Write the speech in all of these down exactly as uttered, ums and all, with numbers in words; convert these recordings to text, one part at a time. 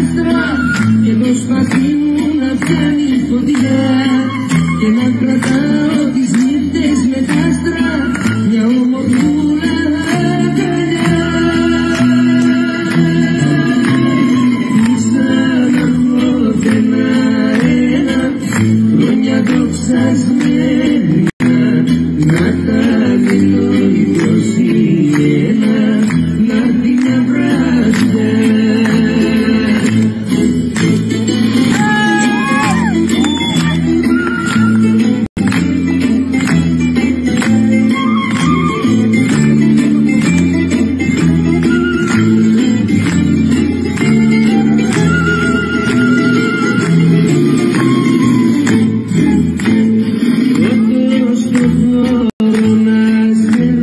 άστρα και το σπαθί μου να πιάνει φωτιά και να κρατάω τις νύχτες με τα άστρα μια ομορφούλα αγκαλιά. Ήστα να έρχονται ένα-ένα χρόνια δοξασμένα να τα δηλώνει προς ένα να έρθει μια βράδια.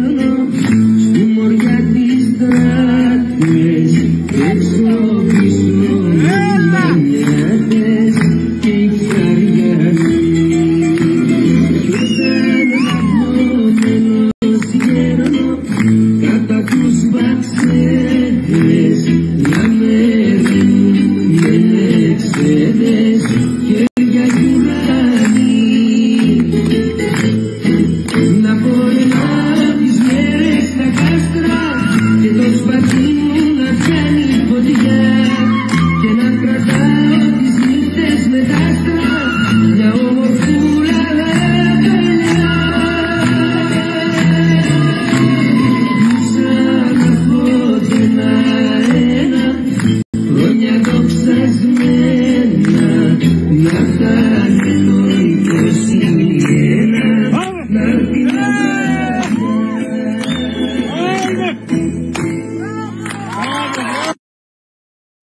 Έξω πίσω